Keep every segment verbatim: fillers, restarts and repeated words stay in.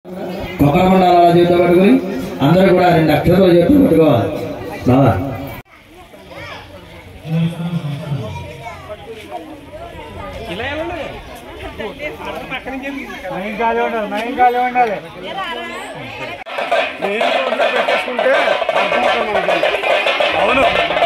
కొబ్బరిమండాలు అలా చేతితో పట్టుకుని అందరూ కూడా రెండు అక్షరాలు చేతితో పట్టుకోవాలి. బాబా పెట్టేసుకుంటే అవును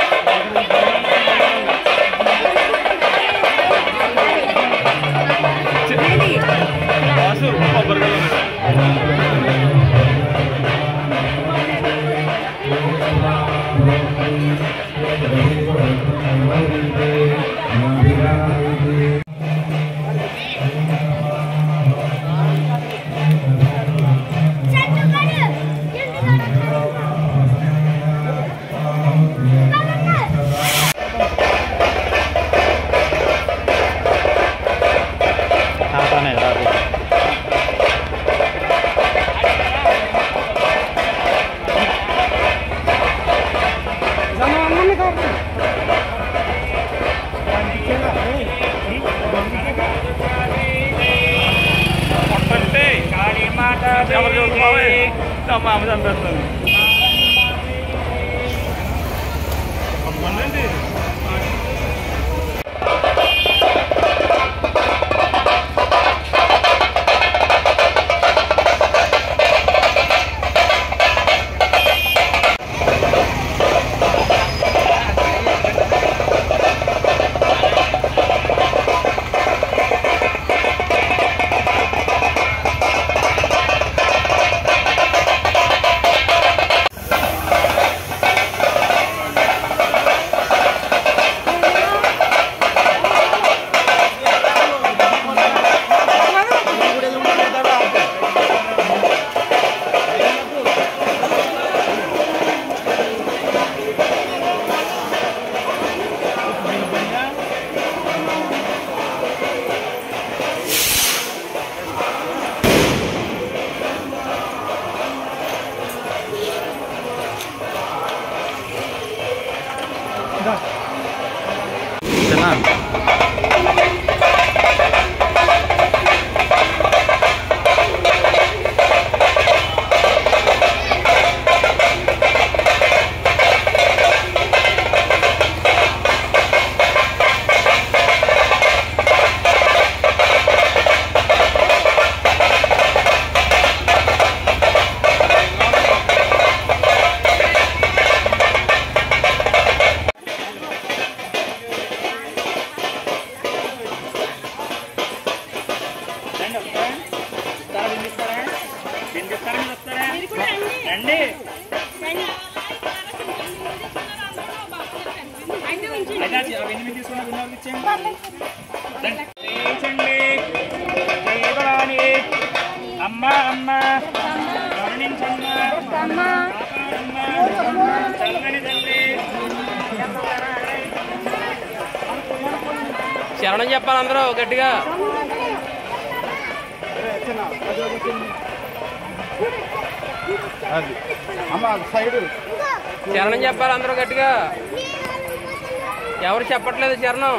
మామ చంపేస్తాను అమ్మా అమ్మా శరణం చెప్పాలి అందరూ గట్టిగా. శరణం చెప్పాలి అందరూ గట్టిగా. ఎవరు చెప్పట్లేదు శరణం.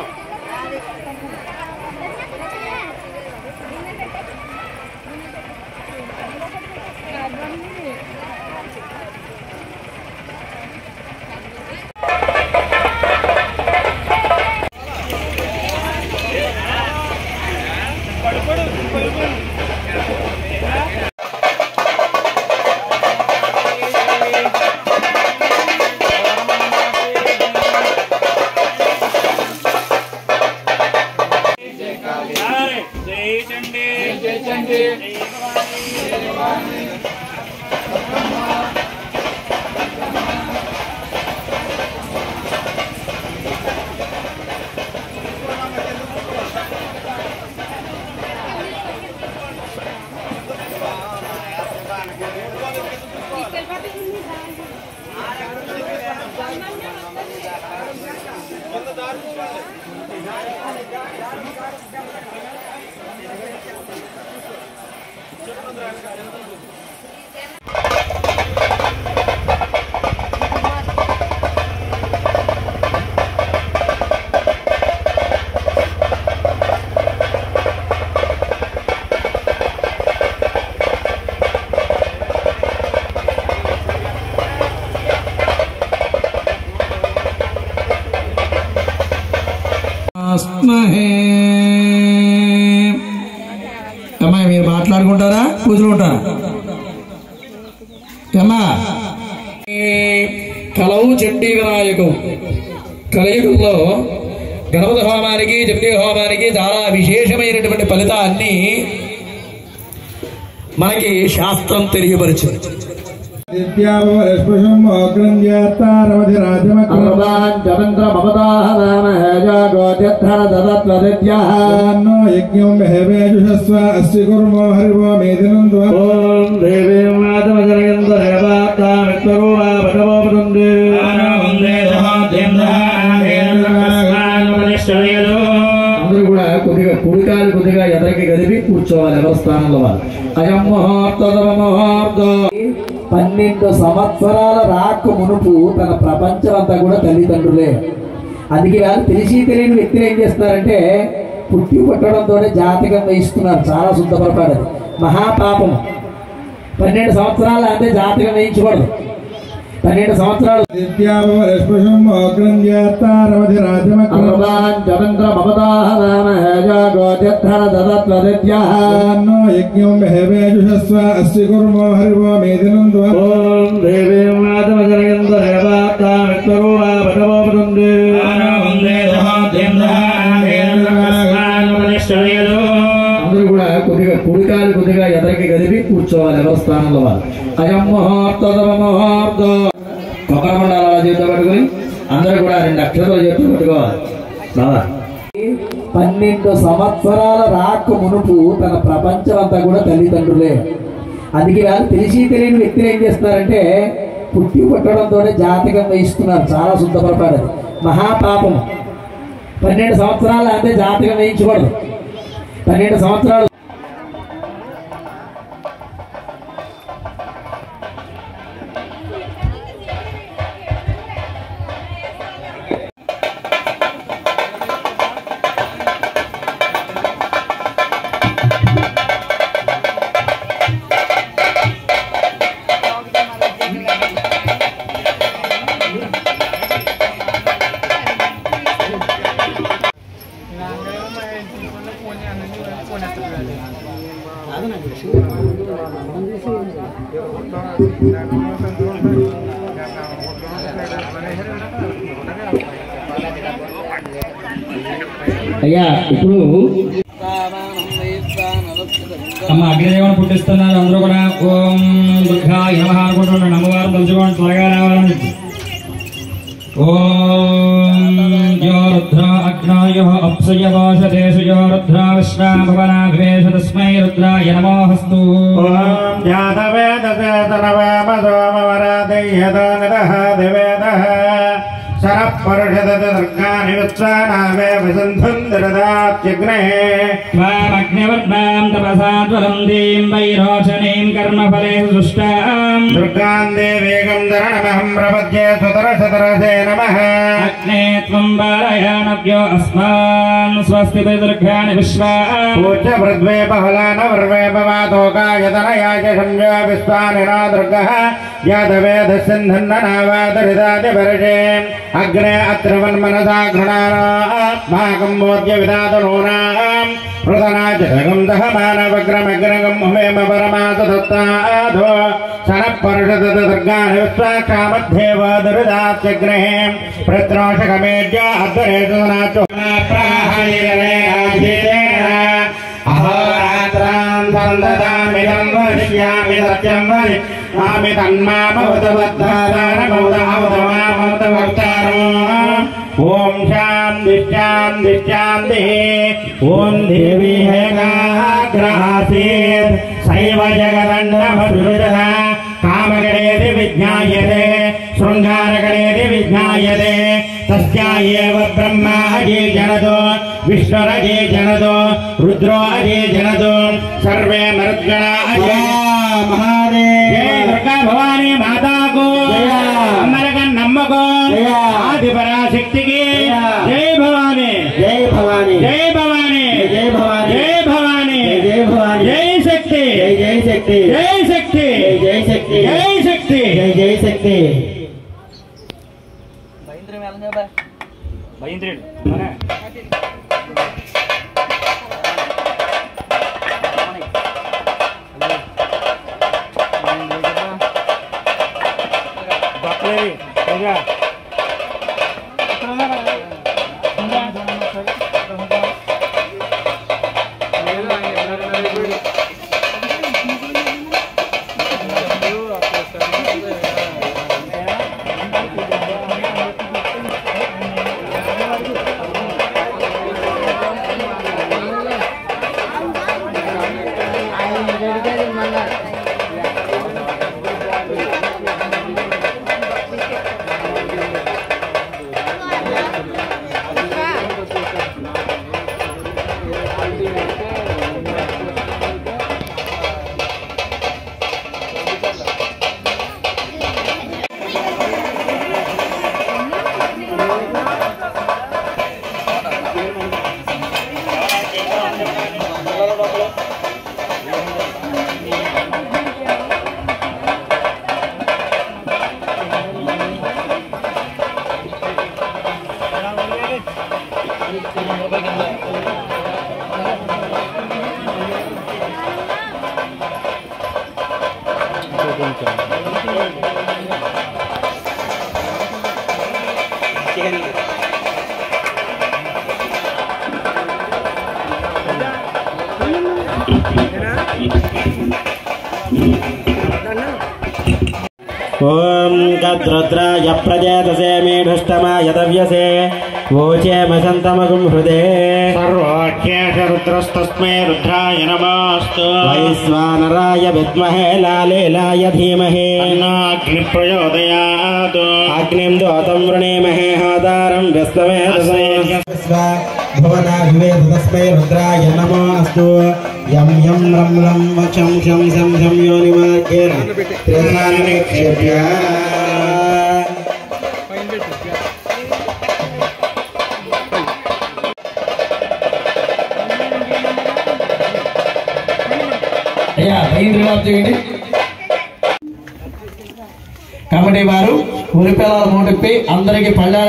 Thank you. విద్మహే. అమ్మాయి మీరు మాట్లాడుకుంటారా కూర్చుంటారా? అమ్మా కలవు చండీ వినాయకం కలియుగంలో గణపతి హోమానికి చండీ హోమానికి చాలా విశేషమైనటువంటి ఫలితాన్ని మనకి శాస్త్రం తెలియపరిచింది. అందరూ కూడా కొద్దిగా కుడికాలు కొద్దిగా ఎదరికి గదిపి కూర్చోవాలి ఎవరి స్థానంలో వాళ్ళు. అయం ముహూర్త ముహూర్తం పన్నెండు సంవత్సరాల రాక మునుపు తన ప్రపంచం అంతా కూడా తల్లిదండ్రులే. అందుకే వాళ్ళు తెలిసి తెలియని వ్యక్తులు ఏం చేస్తున్నారంటే పుట్టి పుట్టడంతో జాతకం వేయిస్తున్నారు. చాలా శుద్ధపరపాడు, మహాపాపం. పన్నెండు సంవత్సరాలు అంటే జాతకం వేయించకూడదు. పన్నెండు సంవత్సరాలు అందరూ కూడా కొద్దిగా కుడికాలు కొద్దిగా ఎదరికి గదిపి కూర్చోవాలి ఎవరి స్థానంలో వాళ్ళు. అయం ముహూర్త ముహూర్తం కొబ్బరి మండల చేతితో పట్టుకుని అందరూ కూడా రెండు అక్షరాలు చేతితో పట్టుకోవాలి. పన్నెండు సంవత్సరాల రాక మునుపు తన ప్రపంచం అంతా కూడా తల్లిదండ్రులే. అందుకే వాళ్ళు తెలిసి తెలియని వ్యక్తులు ఏం చేస్తున్నారంటే పుట్టి పుట్టడంతో జాతకం వేయిస్తున్నారు. చాలా శుద్ధపరపాడు, మహాపాపం. పన్నెండు సంవత్సరాలు అంటే జాతకం వేయించకూడదు. పన్నెండు సంవత్సరాలు అయ్యా ఇప్పుడు అమ్మ అగ్నిదేవుని పుట్టిస్తున్నారు. అందరూ కూడా ఓం దుర్గాయ నమః అనుకుంటున్నారు. అమ్మవారు తలుచుకోండి, త్వరగా రావాలని. ఓం యో రుద్ర అగ్నాయ అప్సయ వాషదేశు యో రుద్ర విశ్రాభవనాభివేశ తస్మై రుద్రాయ నమోస్తు. ఓం జాతవేద చేతనవేమ సోమవరాదయ్యదానిరః దివేదః శరః పరుషదతి దుర్గాని విశ్వానామే విసంధుందరదాత్యగ్నే త్వామగ్నివర్ణాం తపసా జ్వలంతీం వైరోచనీం కర్మఫలేషు సుష్టాం దుర్గాం దేవీగం ధరణమహం ప్రపద్యే సుతరసతరసే నమః. అగ్నే త్వం వారయానవ్యో అస్మాన్ స్వస్తి దుర్గాని విశ్వా పూజ్య పృథ్వే బహుళాన వర్వే భవాతోకాయతనయాయ సంజో విశ్వానినా దుర్గః యాదవేద సింధన్ననావాదరిదాది వర్షే అగ్నే అత్రవన్మనసా గృణానాత్మాకం మోద్య విదాతనూనాం హృదనాజగం దహమానవగ్రమగ్రగం హుమేమ పరమాత దత్తాధో శనః పరుషదత దుర్గాని విశ్వాకామధ్యేవాదరుదాత్యగ్నే ప్రత్రోషకమేజ్య అధ్వరేషు నాచో ప్రాహరిరే ఆధీరేణ అహోరాత్రాం సందదామిదం వదిష్యామి సత్యం వది ఆమి తన్మామవతవద్ధారానమౌదావతమామవతవక్తారో. ఓం శాంతి శాంతి శాంతి. ఓం దేవీ ఏకాగ్రహాసీత్ శైవ జగదండమసురః కామగణేతి విజ్ఞాయతే శృంగారగణేతి విజ్ఞాయతే తస్యాయేవ బ్రహ్మా అజే జనదో విష్ణురజే జనదో రుద్రో అజే జనదో సర్వే మరుద్గణా అజే మహాదేవ్. జయ దుర్గా భవానీ మాతాకు నమ్మకో ఆది పరాశక్తికి జై భవానీ జై భవానీ జై భవానీ జై భవానీ జై భవానీ జై భవానీ జై శక్తి జై శక్తి జై శక్తి జై శక్తి జై శక్తి జై శక్తి. భయంత్రుడు ఓం గద్రుద్రాయ ప్రజేతసే మేఢుష్టమాయ దవ్యసే వోచే మశంతమగుం హృదే సర్వోఖ్యేష రుద్రస్తస్మై రుద్రాయ నమోస్తు వైశ్వానరాయ విద్మహే లాలేలాయ ధీమహి అగ్ని ప్రచోదయాత్ అగ్నిం దోతం వృణీమహే హాదారం వ్యస్తమే భువనాభివేద తస్మై రుద్రాయ నమోస్తు యం యం రం రం వచం శం శం శం యోనిమార్గేణ త్రినాని నిక్షేప్య కమిటీ వారు ఉరిపిల్లల మూటిప్పి అందరికి పళ్ళ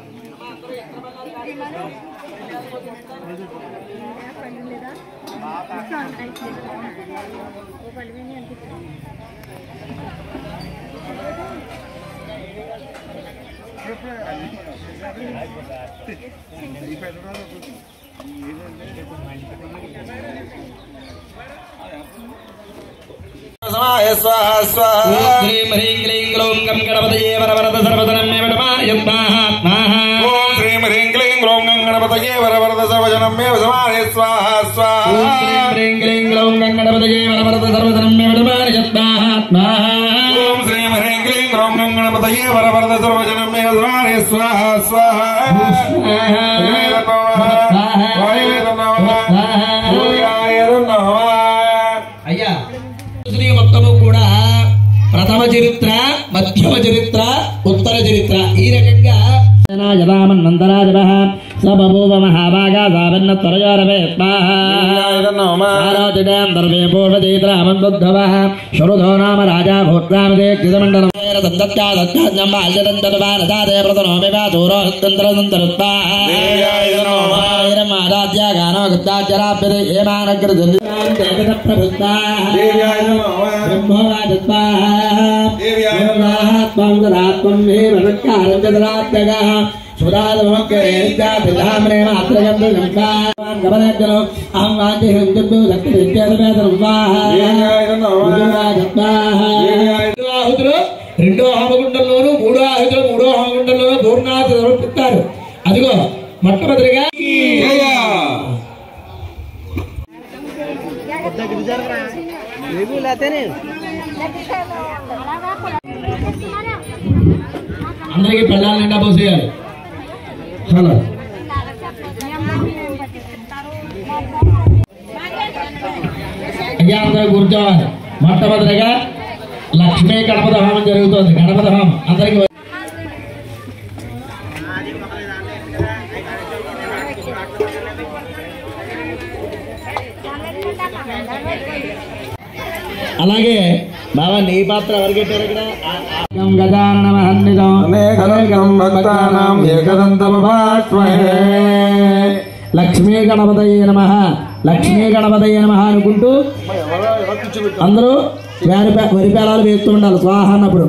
శ్రీం హ్రీం క్లీం గ్లౌం గం గణపతయే వరవరద సర్వజనం మే వడమానయత్మాహాత్మాః ఓం శ్రీం హ్రీం క్లీం గ్లౌం గం గణపతయే వరవరద సర్వజనం మే వసమానే స్వాహా స్వాహా ఓం శ్రీం హ్రీం క్లీం గ్లౌం గం గణపతయే వరవరద సర్వజనం మే వడమానయత్మాహాత్మాః ఓం శ్రీం హ్రీం క్లీం గ్లౌం గం గణపతయే వరవరద సర్వజనం మే వసమానే స్వాహా స్వాహా అయ్యా మొత్తము కూడా ప్రథమ చరిత్ర, మధ్యమ చరిత్ర, ఉత్తర చరిత్ర ఈ రకంగా సబూవ మహాభాగా సావన్న త్వరయోరవే పూర్వచేత్రామద్భవ శరుధో నామ రాజా భూత్రామదే కృతమండలం రెండో హోమగుండంలోను మూడో ఆహుతులు మూడో హోమగుండంలోను పూర్ణాహుతి సమర్పిస్తారు. అదిగో మొట్టమొదటిగా అందరికి పెళ్ళాల నిండా పోసేయాలి. హలో అయ్యా అందరూ కూర్చోవాలి. మొట్టమొదటిగా లక్ష్మీ గణపతి హోమం జరుగుతుంది. గణపతి హోమం అందరికి అలాగే బాబా నీ పాత్ర ఎవరికి పెట్టారు ఇక్కడ? లక్ష్మీ గణపతయే నమః, లక్ష్మీ గణపతయే నమః అనుకుంటూ అందరూ వరి వరి పేలాలు వేస్తూ ఉండాలి స్వాహ అన్నప్పుడు.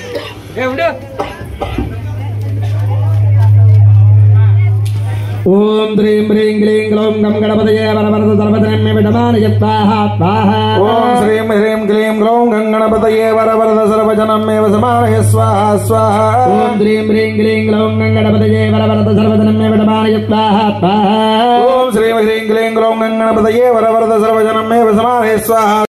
ఓం హ్రీం హ్రీం క్లీం గ్లౌం గం గణపతయే వరవరద సర్వజనం మే విడమానయత్వాః స్వాహ ఓం శ్రీం హ్రీం క్లీం గ్లౌం గం గణపతయే వరవరద సర్వజనం మే వసమానే స్వాహా స్వాహా ఓం హ్రీం హ్రీం క్లీం గ్లౌం గం గణపతయే వరవరద సర్వజనం మే విడమానయత్వాః స్వాహ ఓం శ్రీం హ్రీం క్లీం గ్లౌం గం గణపతయే వరవరద సర్వజనం మే వసమానే స్వాహా